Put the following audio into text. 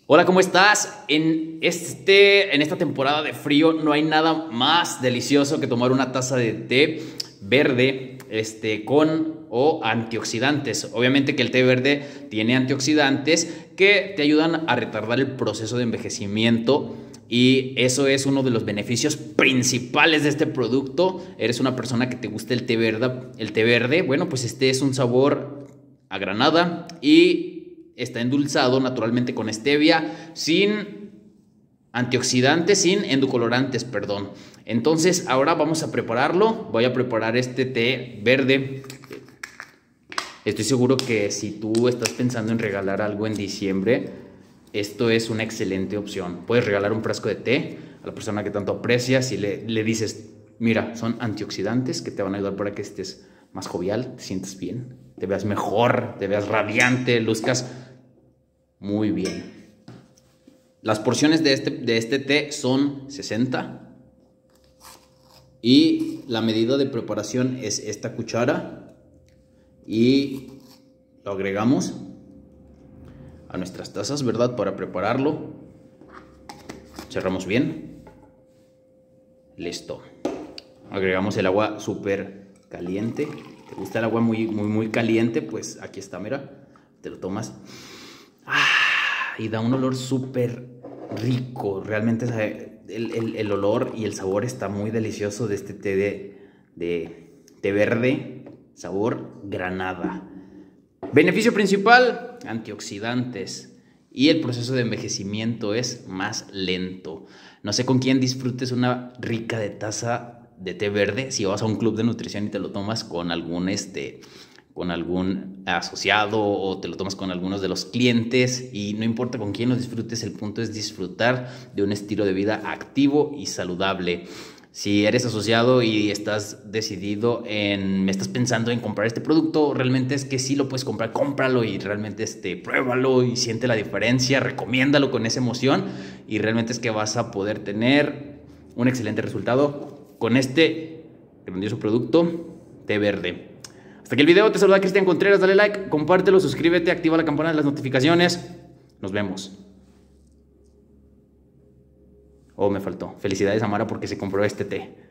Hola, ¿cómo estás? En esta temporada de frío no hay nada más delicioso que tomar una taza de té verde con o antioxidantes. Obviamente que el té verde tiene antioxidantes que te ayudan a retardar el proceso de envejecimiento y eso es uno de los beneficios principales de este producto. Eres una persona que te gusta el té verde, bueno, pues este es un sabor a granada y está endulzado naturalmente con stevia, sin antioxidantes, sin endocolorantes, perdón. Entonces ahora vamos a prepararlo. Voy a preparar este té verde. Estoy seguro que si tú estás pensando en regalar algo en diciembre, esto es una excelente opción. Puedes regalar un frasco de té a la persona que tanto aprecias y le dices, mira, son antioxidantes que te van a ayudar para que estés más jovial, te sientas bien, te veas mejor, te veas radiante, luzcas muy bien. Las porciones de este té son 60 y la medida de preparación es esta cuchara y lo agregamos a nuestras tazas, ¿verdad? Para prepararlo. Cerramos bien. Listo. Agregamos el agua súper caliente. ¿Te gusta el agua muy caliente? Pues aquí está, mira. Te lo tomas. Y da un olor súper rico. Realmente el olor y el sabor está muy delicioso de este té de té verde. Sabor granada. Beneficio principal, antioxidantes. Y el proceso de envejecimiento es más lento. No sé con quién disfrutes una rica taza de té verde. Si vas a un club de nutrición y te lo tomas con algún asociado o te lo tomas con algunos de los clientes, y no importa con quién lo disfrutes, el punto es disfrutar de un estilo de vida activo y saludable. Si eres asociado y estás decidido estás pensando en comprar este producto, realmente es que sí lo puedes comprar, cómpralo y realmente pruébalo y siente la diferencia, recomiéndalo con esa emoción y realmente es que vas a poder tener un excelente resultado con este grandioso producto té verde. Hasta aquí el video, te saluda Cristian Contreras, dale like, compártelo, suscríbete, activa la campana de las notificaciones. Nos vemos. Oh, me faltó. Felicidades a Mara porque se compró este té.